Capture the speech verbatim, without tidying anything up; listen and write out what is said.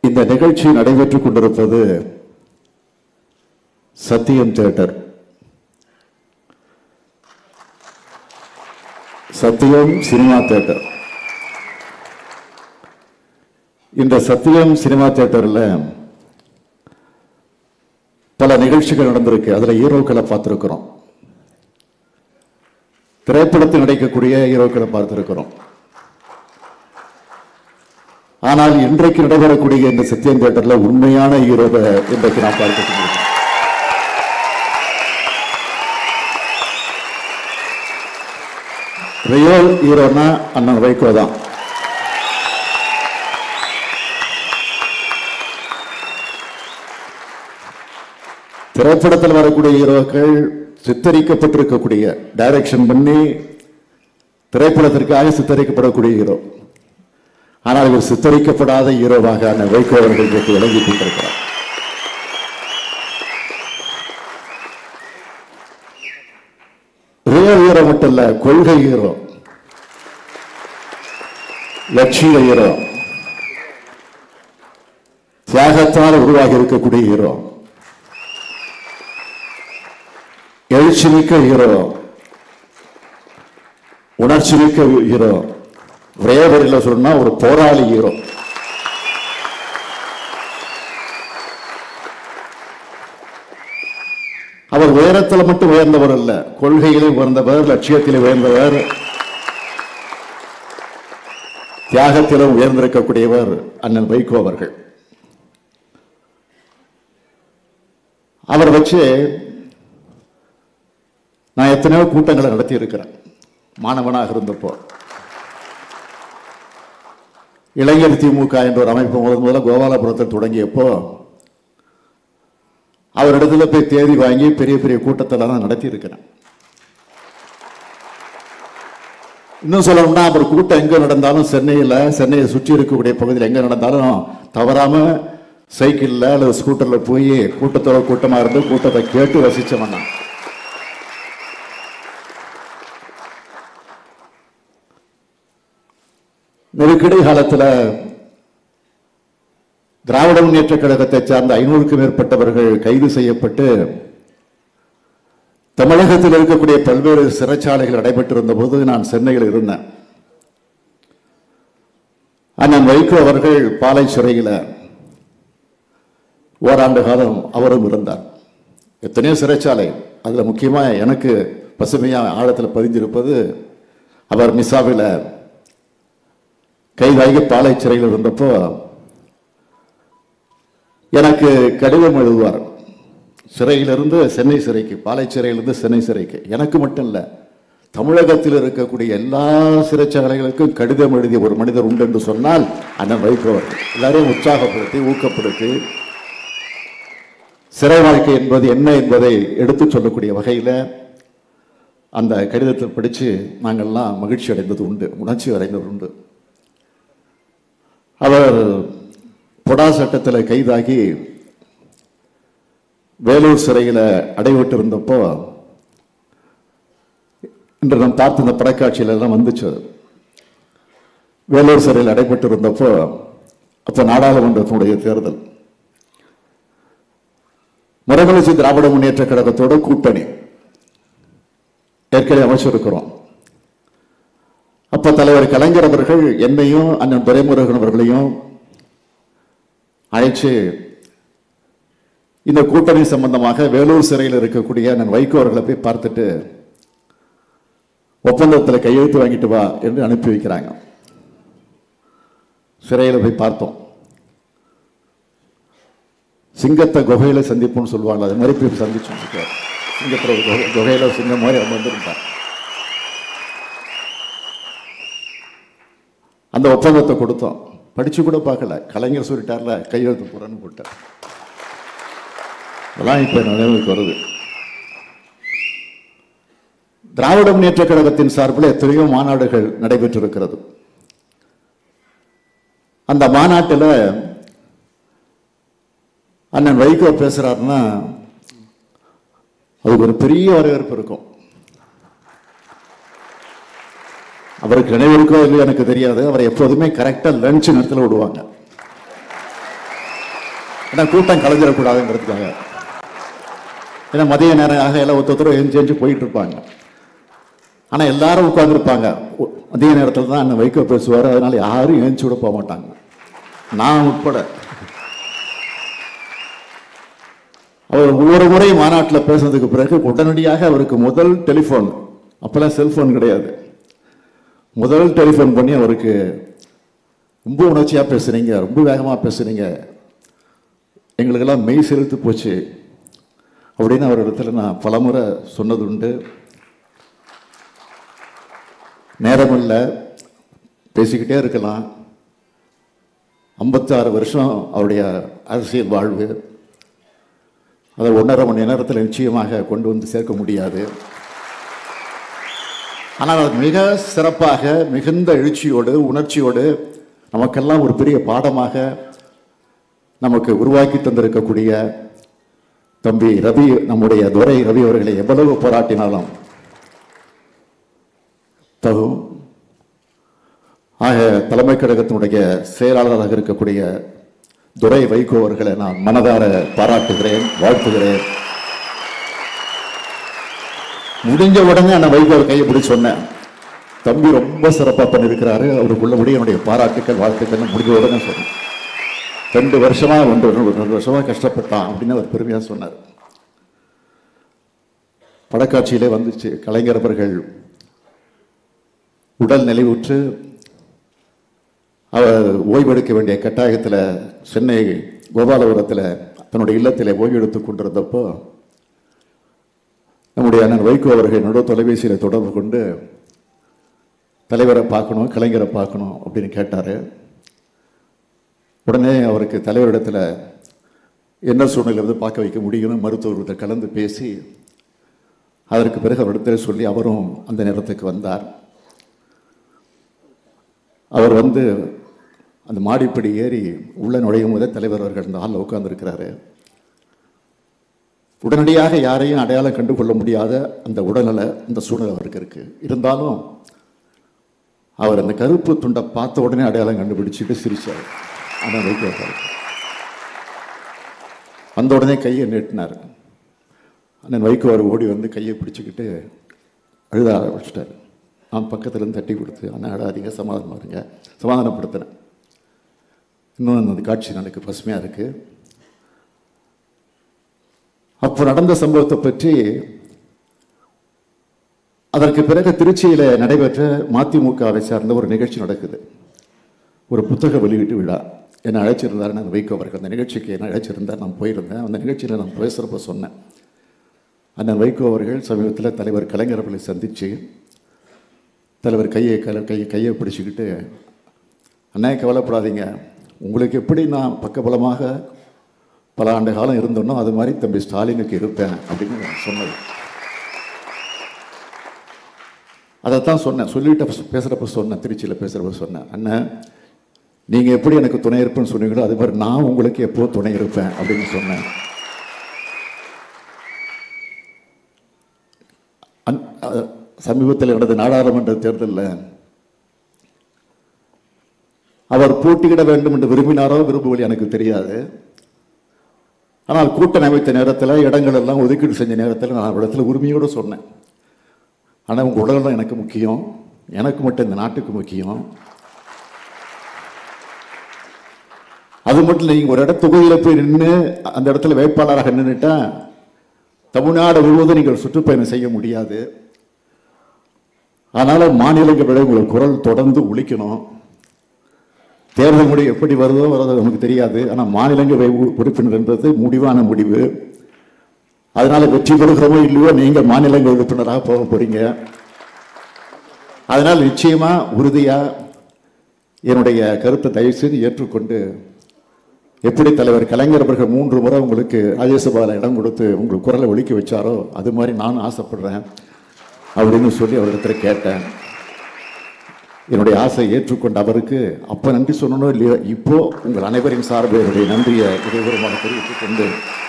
இந்த நிகழ்ச்சி நடைபெற்றுக் கொண்டிருப்பது சத்தியம் தியேட்டர். சத்தியம் சினிமா தியேட்டர். இந்த சத்தியம் சினிமா தியேட்டர்ல பல நிகழ்ச்சிகள் நடந்திருக்கு. அதுல ஹீரோக்களை பார்த்திருக்கிறோம், திரைப்படத்தில் நடிக்கக்கூடிய ஹீரோக்களை பார்த்திருக்கிறோம். ஆனால் இன்றைக்கு நடைபெறக்கூடிய இந்த சத்தியம் தியேட்டர்ல உண்மையான ஹீரோவை இன்றைக்கு நான் பார்க்க ரியல் ஹீரோனா அண்ணன் வைகோ தான். திரைப்படத்தில் வரக்கூடிய ஹீரோக்கள் சித்தரிக்கப்பட்டிருக்கக்கூடிய, டைரக்ஷன் பண்ணி திரைப்படத்திற்காக சித்தரிக்கப்படக்கூடிய ஹீரோ. ஆனால் இவர் சித்தரிக்கப்படாத ஹீரோவாக அண்ணன் வைகோ அவர்கள் விளங்கிக் கொண்டிருக்கிறார். ரியல் ஹீரோ மட்டும் இல்ல, கொள்கை ஹீரோ, லட்சிய ஹீரோ, தியாகத்தால் உருவாகி இருக்கக்கூடிய ஹீரோ, எழுச்சி மிக்க ஹீரோ, உணர்ச்சி மிக்க ஹீரோ, ஒரே வரியில் சொன்னா ஒரு போராளி ஹீரோ. அவர் உயரத்தில் மட்டும் உயர்ந்தவர் அல்ல, கொள்கையிலே உயர்ந்தவர், லட்சியத்திலே உயர்ந்தவர், தியாகத்திலும் உயர்ந்திருக்கக்கூடியவர் அண்ணன் வைகோ அவர்கள். அவர் வச்சு நான் எத்தனையோ கூட்டங்களை நடத்தி இருக்கிறேன். மாணவனாக இருந்தப்போ இளைஞர் திமுக என்ற ஒரு அமைப்பு முதல் முதல்ல கோபாலபுரத்தில் தொடங்கியப்போ அவரிடத்துல போய் தேதி வாங்கி பெரிய பெரிய கூட்டத்தில் நான் நடத்தி இருக்கிறேன். இன்னும் சொல்லணும்னா அவர் கூட்டம் எங்க நடந்தாலும் சென்னையில், சென்னையை சுற்றி இருக்கக்கூடிய பகுதியில் எங்க நடந்தாலும் தவறாம சைக்கிள்ல அல்லது ஸ்கூட்டர்ல போய் கூட்டத்தோட கூட்டமா இருந்து கூட்டத்தை கேட்டு ரசிச்சவன் நான். நெருக்கடி காலத்தில் திராவிட முன்னேற்ற கழகத்தை சார்ந்த ஐநூறுக்கும் மேற்பட்டவர்கள் கைது செய்யப்பட்டு தமிழகத்தில் இருக்கக்கூடிய பல்வேறு சிறைச்சாலைகள் நடைபெற்றிருந்த போது நான் சென்னையில் இருந்தேன். அண்ணன் வைகோ அவர்கள் பாலை சிறையில் ஓராண்டு காலம் அவரும் இருந்தார். எத்தனையோ சிறைச்சாலை, அதுல முக்கியமா எனக்கு பசுமையா ஆழத்தில் பதிஞ்சிருப்பது அவர் மிசாவில் கைதாகி பாலை சிறையில் இருந்தப்போ எனக்கு கடிதம் எழுதுவார். சிறையிலிருந்து சென்னை சிறைக்கு, பாலை சிறையிலிருந்து சென்னை சிறைக்கு. எனக்கு மட்டும் இல்லை, தமிழகத்தில் இருக்கக்கூடிய எல்லா சிறைச்சாலைகளுக்கும் கடிதம் எழுதிய ஒரு மனிதர் உண்டு என்று சொன்னால் அண்ணன் வைகோ அவர்கள். எல்லாரையும் உற்சாகப்படுத்தி ஊக்கப்படுத்தி சிறை வாழ்க்கை என்பது என்ன என்பதை எடுத்து சொல்லக்கூடிய வகையில் அந்த கடிதத்தை படித்து நாங்கள்லாம் மகிழ்ச்சி அடைந்தது உண்டு, உணர்ச்சி அடைந்தது உண்டு. அவர் பொடா சட்டத்தில் கைதாகி வேலூர் சிறையில் அடைபட்டு இருந்தப்போ இன்று நாம் பார்த்து இந்த படக்காட்சியில எல்லாம் வந்துச்சு. வேலூர் சிறையில் அடைபட்டு இருந்தப்போ அப்போ நாடாளுமன்றத்தினுடைய தேர்தல், மறுமலர்ச்சி திராவிட முன்னேற்ற கழகத்தோட கூட்டணி ஏற்கனவே அமைச்சிருக்கிறோம். அப்ப தலைவர் கலைஞர் அவர்கள் என்னையும் அண்ணன் துரைமுருகன் அவர்களையும் அழைச்சு இந்த கூட்டணி சம்பந்தமாக வேலூர் சிறையில் இருக்கக்கூடிய அண்ணன் வைகோ அவர்களை போய் பார்த்துட்டு ஒப்பந்தத்தில் கையெழுத்து வாங்கிட்டு வா என்று அனுப்பி வைக்கிறாங்க. சிறையில் போய் பார்த்தோம். சிங்கத்தை குகையில சந்திப்போம்னு சொல்லுவாங்க, அது மாதிரி போய் சந்திச்சோம். சிங்கத்துல குகையில சிங்கம் மாதிரி அவங்க வந்துருந்தார். அந்த ஒப்பந்தத்தை கொடுத்தோம், படிச்சு கூட பார்க்கல. கலைஞர் சொல்லிட்டார்ல, கையெழுத்து போறேன்னு போட்டார். அதெல்லாம் இப்ப நினைவுக்கு வருது. திராவிட முன்னேற்ற கழகத்தின் சார்பில் எத்தனையோ மாநாடுகள் நடைபெற்றிருக்கிறது. அந்த மாநாட்டில் அண்ணன் வைகோ பேசுறாருன்னா அதுக்கு ஒரு பெரிய வரவேற்பு இருக்கும். அவருக்கு நினைவு இருக்கோ இல்லையோ எனக்கு தெரியாது. அவரை எப்போதுமே கரெக்டா லஞ்ச் நேரத்தில் விடுவாங்க. ஏன்னா கூட்டம் கலைஞ்சிடக்கூடாதுங்கிறதுக்காக. ஏன்னா மதிய நேரம் ஆக எல்லாம் ஒருத்தர் எஞ்சி எஞ்சி போயிட்டு இருப்பாங்க. ஆனால் எல்லாரும் உட்காந்துருப்பாங்க. மதிய நேரத்தில் தான் அண்ணன் வைகோ பேசுவார். அதனால யாரும் எழுந்து விட போக மாட்டாங்க, நான் உட்பட. அவர் ஒவ்வொரு முறை மாநாட்டில் பேசுனதுக்கு பிறகு உடனடியாக அவருக்கு முதல் டெலிஃபோன், அப்போல்லாம் செல்ஃபோன் கிடையாது, முதல் டெலிஃபோன் பண்ணி அவருக்கு ரொம்ப உணர்ச்சியாக பேசுறீங்க, ரொம்ப வேகமாக பேசுறீங்க, எங்களுக்கெல்லாம் மெய் செலுத்து போச்சு அப்படின்னு அவர் இடத்துல நான் பலமுறை சொன்னது உண்டு. நேரமில்லை, பேசிக்கிட்டே இருக்கலாம். ஐம்பத்தாறு வருஷம் அவருடைய அரசியல் வாழ்வு, அதை ஒன்றரை மணி நேரத்தில் நிச்சயமாக கொண்டு வந்து சேர்க்க முடியாது. ஆனால் அது மிக சிறப்பாக, மிகுந்த எழுச்சியோடு, உணர்ச்சியோடு நமக்கெல்லாம் ஒரு பெரிய பாடமாக நமக்கு உருவாக்கி தந்திருக்கக்கூடிய தம்பி ரவி, நம்முடைய துரை ரவி அவர்களை எவ்வளவு போராட்டினாலும் தகும். ஆக தலைமை கழகத்தினுடைய செயலாளராக இருக்கக்கூடிய துரை வைகோ அவர்களை நான் மனதார பாராட்டுகிறேன், வாழ்த்துகிறேன். முடிஞ்ச உடனே அந்த வைகோ கையை பிடிச்சி சொன்னேன், தம்பி ரொம்ப சிறப்பாக பண்ணியிருக்கிறாரு, அவருக்குள்ளபடி என்னுடைய பாராட்டுக்கள் வாழ்த்துக்கள் முடிஞ்ச உடனே சொன்னேன். ரெண்டு வருஷமா ஒன்று ரெண்டு வருஷமா கஷ்டப்பட்டான் அப்படின்னு அவர் பெருமையாக சொன்னார். படக்காட்சியிலே வந்துச்சு, கலைஞர் அவர்கள் உடல் நலிவுற்று அவர் ஓய்வெடுக்க வேண்டிய கட்டாயத்தில் சென்னை கோபாலபுரத்தில் தன்னுடைய இல்லத்தில் ஓய்வெடுத்துக் கொண்டிருந்தப்போ நம்முடைய அண்ணன் வைகோ அவர்கள் நடு தொலைபேசியில் தொடர்பு கொண்டு தலைவரை பார்க்கணும், கலைஞரை பார்க்கணும் அப்படின்னு கேட்டார். உடனே அவருக்கு தலைவரிடத்தில் என்ன சூழ்நிலையிலிருந்து பார்க்க வைக்க முடியும்னு மருத்துவர்கிட்ட கலந்து பேசி அதற்கு பிறகு அவரிடத்தில் சொல்லி அவரும் அந்த நேரத்துக்கு வந்தார். அவர் வந்து அந்த மாடிப்படி ஏறி உள்ள நுழையும் போதே தலைவர் அவர்கள் அந்த ஹாலில் உட்கார்ந்துருக்கிறாரு. உடனடியாக யாரையும் அடையாளம் கண்டு கொள்ள முடியாத அந்த உடல்நல அந்த சூழ்நிலை அவருக்கு இருக்கு. இருந்தாலும் அவர் அந்த கருப்பு துண்டை பார்த்த உடனே அடையாளம் கண்டுபிடிச்சிட்டு சிரிச்சார். ஆனால் வைக்கிறார். அந்த உடனே கையை நீட்டினார். அண்ணன் வைகோ அவர் ஓடி வந்து கையை பிடிச்சிக்கிட்டு அழுத ஆரம்பிச்சிட்டார். நான் பக்கத்துலேருந்து தட்டி கொடுத்து, அண்ணன் அழாதீங்க, சமாதானம் இருங்க, சமாதானப்படுத்தினேன். இன்னும் அந்த காட்சி எனக்கு பசுமையாக இருக்குது. அப்போ நடந்த சம்பவத்தை பற்றி அதற்கு பிறகு திருச்சியில் நடைபெற்ற மதிமுகவை சார்ந்த ஒரு நிகழ்ச்சி நடக்குது. ஒரு புத்தக வெளியீட்டு விழா. என்னை அழைச்சிருந்தார் நான் வைகோ அவர்கள். அந்த நிகழ்ச்சிக்கு என்னை அழைச்சிருந்தார், நான் போயிருந்தேன். அந்த நிகழ்ச்சியில் நான் பேசுகிறப்ப சொன்னேன், அண்ணன் வைகோ அவர்கள் சமீபத்தில் தலைவர் கலைஞர் அவர்களை சந்தித்து தலைவர் கையை கல கையை கையை பிடிச்சிக்கிட்டு, அண்ணே கவலைப்படாதீங்க, உங்களுக்கு எப்படி நான் பக்கபலமாக பல ஆண்டு காலம் இருந்தோன்னோ அது மாதிரி தம்பி ஸ்டாலினுக்கு இருப்பேன் அப்படின்னு சொன்னது. அதைத்தான் சொன்னேன். சொல்லிட்டு பேசுகிறப்ப சொன்னேன், திருச்சியில் பேசுகிறப்ப சொன்னேன், அண்ணன் நீங்கள் எப்படி எனக்கு துணை இருப்பேன்னு சொன்னீங்களோ அது மாதிரி நான் உங்களுக்கு எப்போ துணை இருப்பேன் அப்படின்னு சொன்னேன். சமீபத்தில் நடந்த நாடாளுமன்ற தேர்தலில் அவர் போட்டியிட வேண்டும் என்று விரும்பினாரோ விரும்பவில்லை எனக்கு தெரியாது. ஆனால் கூட்டணி அமைத்த நேரத்தில் இடங்கள் எல்லாம் ஒதுக்கீடு செஞ்ச நேரத்தில் நான் இடத்துல உரிமையோடு சொன்னேன், ஆனால் உங்கள் உடல்தான் எனக்கு முக்கியம், எனக்கு மட்டும் இந்த நாட்டுக்கு முக்கியம். அது மட்டும் இல்லை, நீங்கள் ஒரு இட தொகுதியில் போய் நின்று அந்த இடத்துல வேட்பாளராக நின்றுட்டா தமிழ்நாடு முழுவதும் நீங்கள் சுற்றுப்பயணம் செய்ய முடியாது. அதனால் மாநிலங்களை உங்கள் குரல் தொடர்ந்து ஒலிக்கணும். தேர்தல் முடிவு எப்படி வருதோ வரதோ நமக்கு தெரியாது, ஆனால் மாநிலங்களவை உறுப்பினர் என்பது முடிவான முடிவு. அதனால வெற்றி பெறுகிறோமோ இல்லையோ நீங்கள் மாநிலங்களவை உறுப்பினராக போக போறீங்க. அதனால் நிச்சயமா உறுதியா என்னுடைய கருத்தை தயவு செய்து ஏற்றுக்கொண்டு, எப்படி தலைவர் கலைஞர் அவர்கள் மூன்று முறை உங்களுக்கு ராஜ்யசபாவில் இடம் கொடுத்து உங்களுக்கு குரலை ஒலிக்க வச்சாரோ அது மாதிரி நானும் ஆசைப்படுறேன் அப்படின்னு சொல்லி அவரிடத்தில் கேட்டேன். என்னுடைய ஆசை ஏற்றுக்கொண்ட அவருக்கு அப்போ நன்றி சொல்லணும் இல்லையோ, இப்போ உங்கள் அனைவரின் சார்பில் என்னுடைய நன்றியை இதேபூர்வமாக தெரிவித்துக் கொண்டு